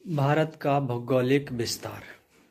भारत का भौगोलिक विस्तार।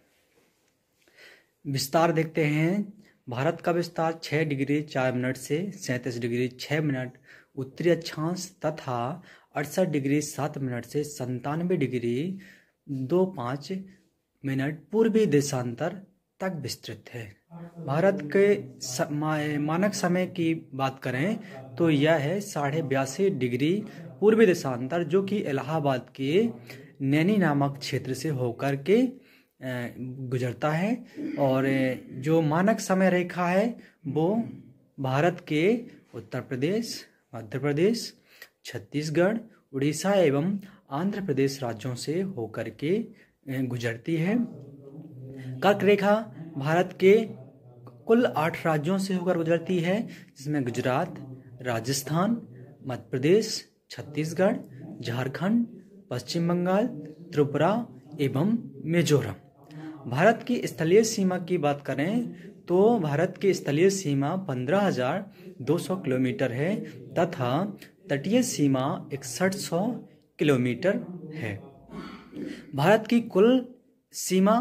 विस्तार देखते हैं। भारत का विस्तार 6 डिग्री 4 मिनट से 37 डिग्री 6 मिनट उत्तरी अक्षांश तथा 68 डिग्री 7 मिनट से 97 डिग्री 25 मिनट पूर्वी देशांतर तक विस्तृत है। भारत के मानक समय की बात करें तो यह है 82.5 डिग्री पूर्वी देशांतर, जो कि इलाहाबाद के नैनी नामक क्षेत्र से होकर के गुजरता है। और जो मानक समय रेखा है वो भारत के उत्तर प्रदेश, मध्य प्रदेश, छत्तीसगढ़, उड़ीसा एवं आंध्र प्रदेश राज्यों से होकर के गुजरती है। कर्क रेखा भारत के कुल 8 राज्यों से होकर गुजरती है, जिसमें गुजरात, राजस्थान, मध्य प्रदेश, छत्तीसगढ़, झारखंड, पश्चिम बंगाल, त्रिपुरा एवं मिजोरम। भारत की स्थलीय सीमा की बात करें तो भारत की स्थलीय सीमा 15,200 किलोमीटर है तथा तटीय सीमा 6100 किलोमीटर है। भारत की कुल सीमा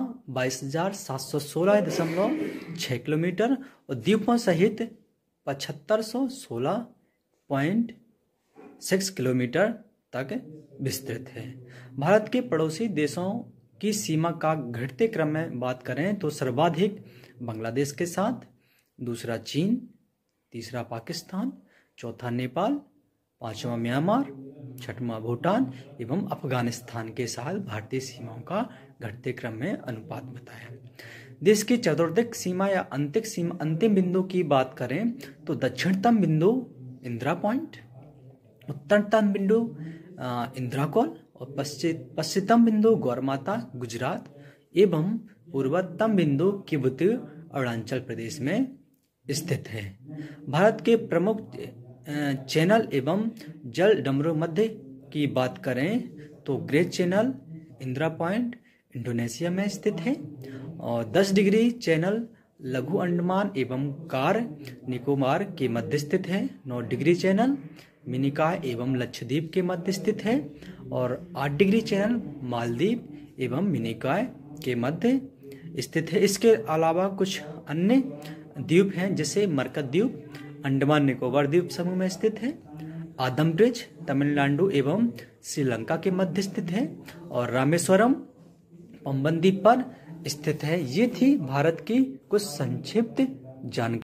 22,716.6 किलोमीटर और द्वीपों सहित 7516.6 किलोमीटर तक विस्तृत है। भारत के पड़ोसी देशों की सीमा का घटते क्रम में बात करें तो सर्वाधिक बांग्लादेश के साथ, दूसरा चीन, तीसरा पाकिस्तान, चौथा नेपाल, पांचवा म्यांमार, छठवां भूटान एवं अफगानिस्तान के साथ भारतीय सीमाओं का घटते क्रम में अनुपात बताया। देश की चतुर्दिक सीमा या अंतिम बिंदु की बात करें तो दक्षिणतम बिंदु इंदिरा पॉइंट, उत्तरतम बिंदु इंदिरा कॉल और पश्चिमतम बिंदु गौरमाता गुजरात एवं पूर्वोत्तम बिंदु किबुत अरुणाचल प्रदेश में स्थित है। भारत के प्रमुख चैनल एवं जल डमरू मध्य की बात करें तो Great Channel Indira Point Indonesia में स्थित है और 10 डिग्री चैनल लघु अंडमान एवं कार निकोबार के मध्य स्थित है। 9 डिग्री चैनल मिनिकॉय एवं लक्षद्वीप के मध्य स्थित है और 8 डिग्री चैनल मालदीव एवं मिनिकॉय के मध्य स्थित है। इसके अलावा कुछ अन्य द्वीप हैं, जैसे मरकत द्वीप अंडमान निकोबार द्वीप समूह में स्थित है, आदम ब्रिज तमिलनाडु एवं श्रीलंका के मध्य स्थित है और रामेश्वरम पंबन द्वीप पर स्थित है। ये थी भारत की कुछ संक्षिप्त जानकारी।